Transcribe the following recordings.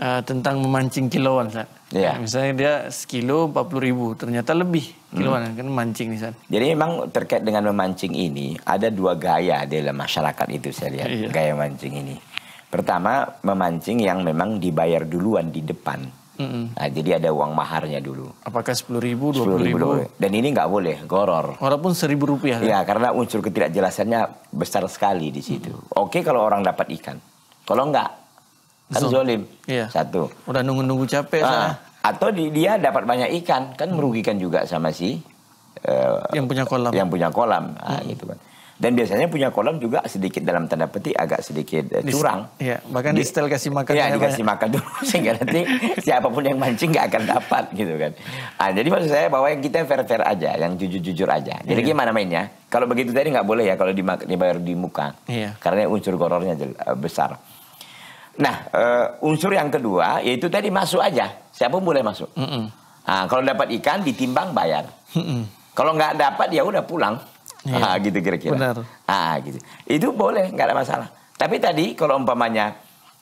tentang memancing kiloan, Ustaz. Iya. Misalnya dia sekilo 40.000, ternyata lebih kiloan kan mancing nih, Ustaz. Jadi memang terkait dengan memancing ini ada dua gaya dalam masyarakat itu saya lihat. Iya. Gaya mancing ini. Pertama, memancing yang memang dibayar duluan di depan. Nah, jadi ada uang maharnya dulu. Apakah 10.000, 10.000. 20.000? Dan ini nggak boleh, goror. Walaupun Rp1.000. Ya, karena unsur ketidakjelasannya besar sekali di situ. Oke kalau orang dapat ikan. Kalau enggak, kan zolim. Iya. Satu. Udah nunggu-nunggu capek. Atau dia dapat banyak ikan, kan merugikan juga sama si yang punya kolam. Yang punya kolam, gitu kan. Dan biasanya punya kolam juga sedikit dalam tanda petik agak sedikit curang. Iya, bahkan di setel kasih makan. Iya, dikasih makan dulu sehingga nanti siapapun yang mancing nggak akan dapat gitu kan. Jadi maksud saya bahwa yang kita fair-fair aja, yang jujur-jujur aja. Jadi gimana mainnya? Kalau begitu tadi nggak boleh ya kalau dibayar di muka. Iya. Karena unsur gorornya besar. Nah, unsur yang kedua yaitu tadi masuk aja. Siapapun boleh masuk. Kalau dapat ikan ditimbang bayar. Kalau nggak dapat ya udah pulang. Gitu kira-kira. Benar. Gitu. Itu boleh, nggak ada masalah. Tapi tadi kalau umpamanya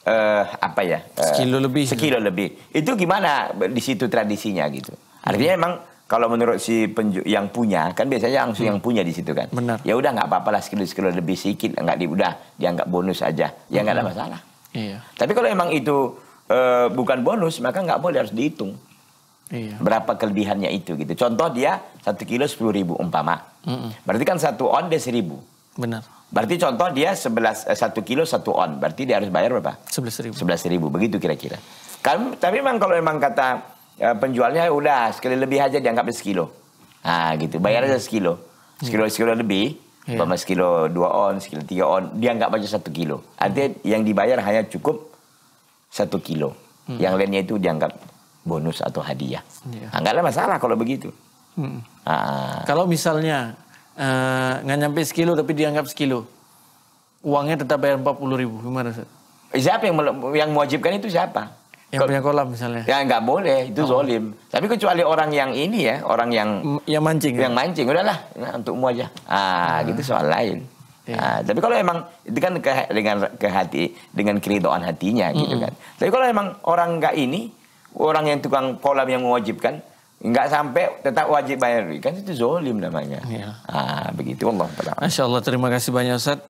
sekilo lebih. Itu gimana di situ tradisinya gitu. Artinya emang kalau menurut si yang punya kan biasanya langsung yang punya di situ kan. Benar. Ya udah nggak apa-apa lah sekilo lebih sedikit udah dianggap bonus aja. Ya nggak ada masalah. Iya. Tapi kalau emang itu bukan bonus maka nggak boleh, harus dihitung. Iya. Berapa kelebihannya itu gitu. Contoh dia 1 kilo 10.000 umpama. Berarti kan 1 on dia 1.000. Benar. Berarti contoh dia 1 kilo 1 on. Berarti dia harus bayar berapa? 11.000. 11.000 begitu kira-kira. Tapi memang kalau memang kata penjualnya udah sekali lebih aja dianggap sekilo. Gitu. Bayar aja sekilo. Sekilo lebih. Umpama sekilo 2 on, sekilo 3 on, dianggap aja 1 kilo. Artinya yang dibayar hanya cukup 1 kilo. Yang lainnya itu dianggap bonus atau hadiah. Nggak ada masalah kalau begitu. Kalau misalnya nggak nyampe sekilo tapi dianggap sekilo, uangnya tetap bayar 40.000, gimana, Ustaz? Siapa yang mewajibkan itu siapa? Yang punya kolam misalnya. Ya nggak boleh, itu zolim. Tapi kecuali orang yang ini ya, orang yang mancing. Yang mancing, udahlah, untukmu aja. Gitu soal lain. Tapi kalau emang itu kan dengan keridhaan hatinya gitu kan. Tapi kalau emang orang nggak ini, orang yang tukang kolam yang mewajibkan, nggak sampai tetap wajib bayar, kan itu zolim namanya. Begitu Allah. Masya Allah, terima kasih banyak, Ustaz.